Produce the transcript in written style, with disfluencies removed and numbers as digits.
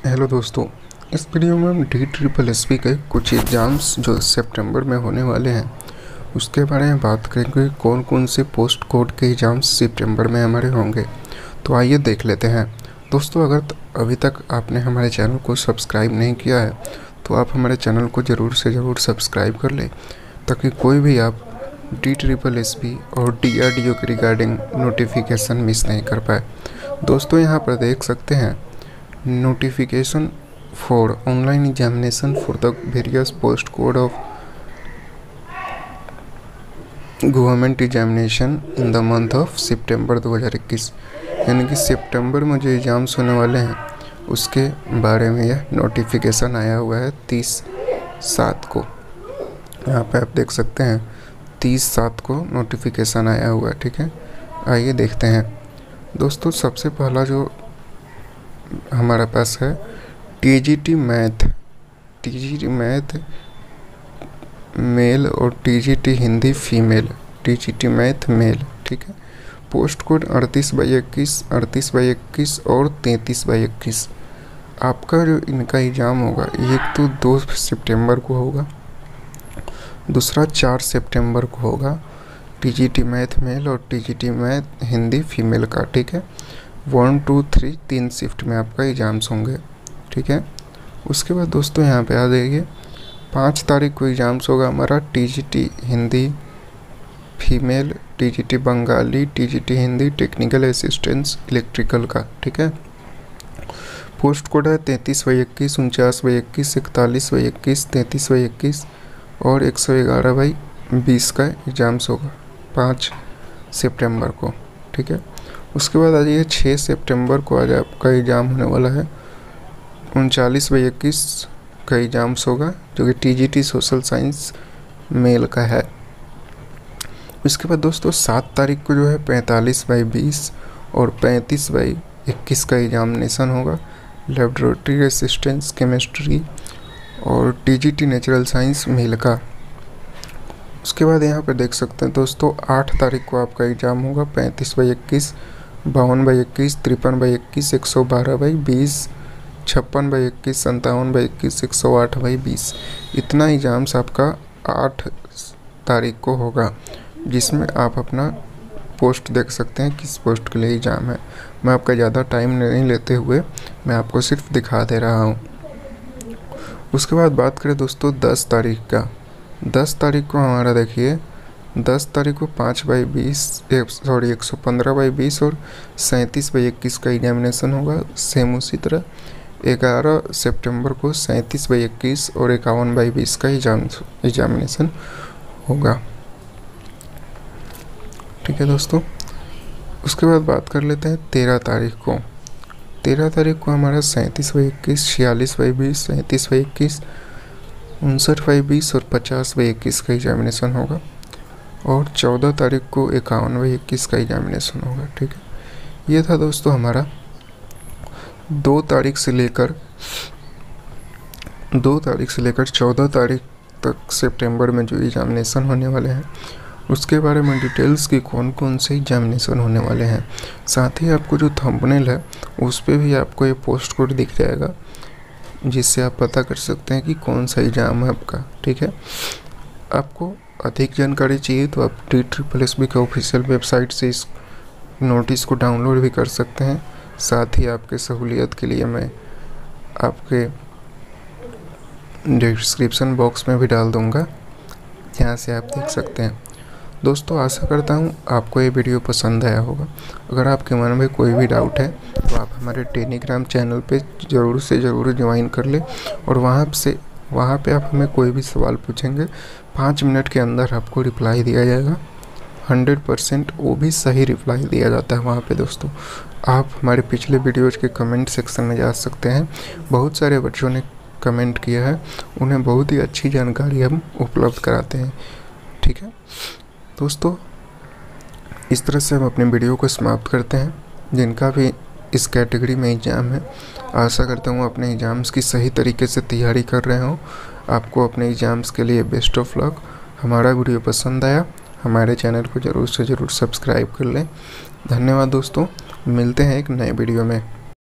Hello दोस्तों। इस video में हम DSSP के कुछ एग्ज़ाम्स जो सितंबर में होने वाले हैं उसके बारे में बात करेंगे। कौन कौन से पोस्ट कोड के एग्ज़ाम्स सितंबर में हमारे होंगे, तो आइए देख लेते हैं। दोस्तों, अगर अभी तक आपने हमारे चैनल को सब्सक्राइब नहीं किया है तो आप हमारे चैनल को ज़रूर से ज़रूर सब्सक्राइब कर लें, ताकि कोई भी आप DSSP और DRDO के रिगार्डिंग नोटिफिकेशन मिस नहीं कर पाए। दोस्तों, यहाँ पर देख सकते हैं notification for online examination for the various post code of government examination in the month of September 2021, यानी कि सितंबर में जो एग्ज़ाम्स होने वाले हैं उसके बारे में यह नोटिफिकेशन आया हुआ है 30/7 को। यहाँ पे आप देख सकते हैं 30/7 को नोटिफिकेशन आया हुआ है। ठीक है, आइए देखते हैं। दोस्तों, सबसे पहला जो हमारे पास है TGT मैथ मेल और TGT Hindi female, TGT math male. ठीक है, पोस्ट कोड 38/21, 38/21 और 33/21। आपका जो इनका एग्ज़ाम होगा, एक तो 2 सितंबर को होगा, दूसरा 4 सितंबर को होगा, TGT मैथ मेल और TGT मैथ हिंदी फीमेल का। ठीक है, 1, 2, 3 3 शिफ्ट में आपका एग्ज़ाम्स होंगे। ठीक है, उसके बाद दोस्तों यहाँ पे आ जाइए, 5 तारीख को एग्ज़ाम्स होगा हमारा TGT Hindi female, TGT Bengali, TGT Hindi technical assistance electrical का। ठीक है, पोस्ट कोड है 33/21, 49/21, 41/21, 33/21 और 111/20 का एग्ज़ाम्स होगा 5 सितंबर को। ठीक है, उसके बाद आ जाइए 6 सितंबर को आज आपका एग्ज़ाम होने वाला है, 39/21 का एग्ज़ाम्स होगा, जो कि TGT सोशल साइंस मेल का है। उसके बाद दोस्तों 7 तारीख को जो है 45/20 और 35/21 का एग्जामिनेशन होगा, लेबोरेटरी असिस्टेंस केमिस्ट्री और TGT नेचुरल साइंस मेल का। उसके बाद यहाँ पर देख सकते हैं दोस्तों 8 तारीख को आपका एग्ज़ाम होगा, 35/21, 52/21, 53/21, 112/20, 56/21, 57/21, 108/20। इतना एग्ज़ाम्स आपका 8 तारीख को होगा, जिसमें आप अपना पोस्ट देख सकते हैं किस पोस्ट के लिए एग्ज़ाम है। मैं आपका ज़्यादा टाइम नहीं लेते हुए मैं आपको सिर्फ दिखा दे रहा हूँ। उसके बाद बात करें दोस्तों 10 तारीख का। 10 तारीख को हमारा देखिए, 10 तारीख को 115/20 और 37/21 का एग्जामिनेशन होगा। सेम उसी तरह 11 सितंबर को 37/21 और 51/20 का एग्जामिनेशन होगा। ठीक है दोस्तों, उसके बाद बात कर लेते हैं 13 तारीख को। 13 तारीख को हमारा 37/21, 46/20, 37/21, 59/20 और 50/21 का एग्जामिनेशन होगा। और 14 तारीख को 51/21 का एग्जामिनेशन होगा। ठीक है, ये था दोस्तों हमारा 2 तारीख से लेकर 14 तारीख तक सितंबर में जो एग्जामिनेशन होने वाले हैं उसके बारे में डिटेल्स की कौन कौन से एग्जामिनेशन होने वाले हैं। साथ ही आपको जो थंबनेल है उस पर भी आपको ये पोस्ट कोड दिख जाएगा, जिससे आप पता कर सकते हैं कि कौन सा एग्ज़ाम है आपका। ठीक है, आपको अधिक जानकारी चाहिए तो आप DSSP के ऑफिशियल वेबसाइट से इस नोटिस को डाउनलोड भी कर सकते हैं। साथ ही आपके सहूलियत के लिए मैं आपके डिस्क्रिप्शन बॉक्स में भी डाल दूंगा, जहाँ से आप देख सकते हैं। दोस्तों, आशा करता हूँ आपको ये वीडियो पसंद आया होगा। अगर आपके मन में कोई भी डाउट है तो आप हमारे टेलीग्राम चैनल पे ज़रूर से ज़रूर ज्वाइन कर ले, और वहाँ पे आप हमें कोई भी सवाल पूछेंगे 5 मिनट के अंदर आपको रिप्लाई दिया जाएगा। 100% वो भी सही रिप्लाई दिया जाता है वहाँ पे। दोस्तों, आप हमारे पिछले वीडियोज़ के कमेंट सेक्शन में जा सकते हैं। बहुत सारे बच्चों ने कमेंट किया है, उन्हें बहुत ही अच्छी जानकारी हम उपलब्ध कराते हैं। ठीक है दोस्तों, इस तरह से हम अपने वीडियो को समाप्त करते हैं। जिनका भी इस कैटेगरी में एग्ज़ाम है, आशा करता हूँ अपने एग्ज़ाम्स की सही तरीके से तैयारी कर रहे हो। आपको अपने एग्ज़ाम्स के लिए बेस्ट ऑफ लक। हमारा वीडियो पसंद आया, हमारे चैनल को ज़रूर से ज़रूर सब्सक्राइब कर लें। धन्यवाद दोस्तों, मिलते हैं एक नए वीडियो में।